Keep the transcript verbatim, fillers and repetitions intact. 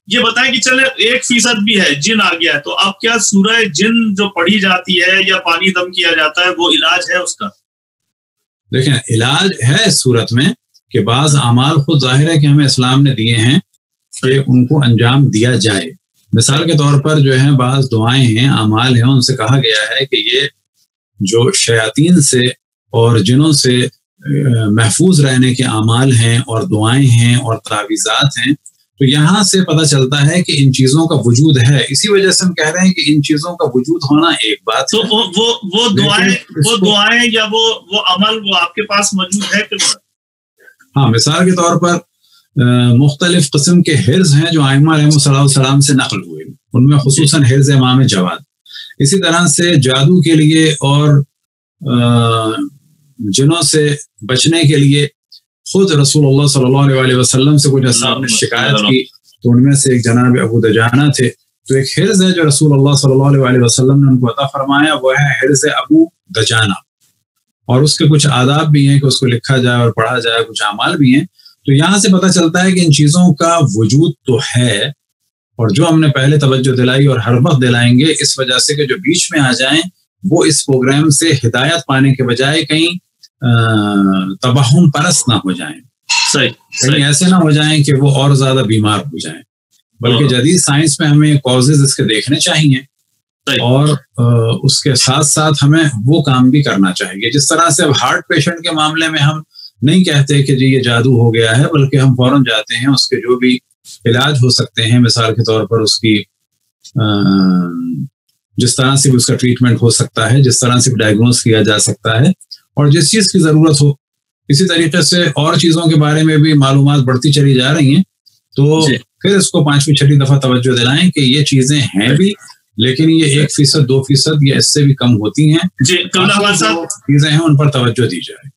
یہ بتائیں کہ چلے ایک فیصد بھی ہے جن آ گیا ہے تو اب کیا سورہ جن جو پڑھی جاتی ہے یا پانی دم کیا جاتا ہے وہ علاج ہے اس کا؟ دیکھیں علاج ہے اس صورت میں کہ بعض اعمال خود ظاہر ہے کہ ہمیں اسلام نے دیے ہیں کہ ان کو انجام دیا جائے. مثال کے طور پر جو ہے بعض دعائیں ہیں اعمال ہیں ان سے کہا گیا ہے کہ یہ جو شیاطین سے اور جنوں سے محفوظ رہنے کے اعمال ہیں اور دعائیں ہیں اور تعویذات ہیں. تو یہاں سے پتہ چلتا ہے کہ ان چیزوں کا وجود ہے. اسی وجہ سے ہم کہہ رہے ہیں کہ ان چیزوں کا وجود ہونا ایک بات تو وہ وہ وہ دعائیں وہ دعائیں یا وہ وہ عمل وہ آپ کے پاس موجود ہے کہ ہاں مثال کے طور پر مختلف قسم کے حرز ہیں جو ائمہ علیہ صلی اللہ علیہ وسلم سے نقل ہوئے, ان میں خصوصاً حرز امام جواد. اسی طرح سے جادو کے لیے اور جنوں سے بچنے کے لیے خود رسول اللہ صلی اللہ علیہ وسلم سے کچھ اصحاب نے شکایت کی, تو ان میں سے ایک جناب ابو دجانہ تھے. تو ایک حرز ہے جو رسول اللہ صلی اللہ علیہ وسلم نے ان کو عطا فرمایا, وہ ہے حرز ابو دجانہ, اور اس کے کچھ آداب بھی ہیں کہ اس کو لکھا جائے اور پڑھا جائے, کچھ اعمال بھی ہیں. تو یہاں سے پتہ چلتا ہے کہ ان چیزوں کا وجود تو ہے, اور جو ہم نے پہلے توجہ دلائی اور ہر وقت دلائیں گے اس وجہ سے کہ جو بیچ میں آ جائیں وہ اس پروگرام سے ہدایت پانے کے بجائے کہیں تباہم پرست نہ ہو جائیں, صحیح کہیں ایسے نہ ہو جائیں کہ وہ اور زیادہ بیمار ہو جائیں. بلکہ جدید سائنس میں ہمیں کازز اس کے دیکھنے چاہیے, اور اس کے ساتھ ساتھ ہمیں وہ کام بھی کرنا چاہیے. جس طرح سے اب ہارٹ پیشنٹ کے معاملے میں ہم نہیں کہتے کہ جی یہ جادو ہو گیا ہے, بلکہ ہم فوراً جاتے ہیں اس کے جو بھی علاج ہو سکتے ہیں, مثال کے طور پر اس کی جس طرح سے بھی اس کا ٹریٹمنٹ ہو سکتا ہے, جس طرح سے بھی ڈائگنوز کیا جا سکتا ہے, اور جس چیز کی ضرورت ہو. اسی طریقے سے اور چیزوں کے بارے میں بھی معلومات بڑھتی چلی جا رہی ہیں, تو جی. پھر اس کو پانچویں چھٹی دفعہ توجہ دلائیں کہ یہ چیزیں ہیں بھی, لیکن یہ ایک فیصد دو فیصد یا اس سے بھی کم ہوتی ہیں. جی, چیزیں ہیں ان پر توجہ دی جائے.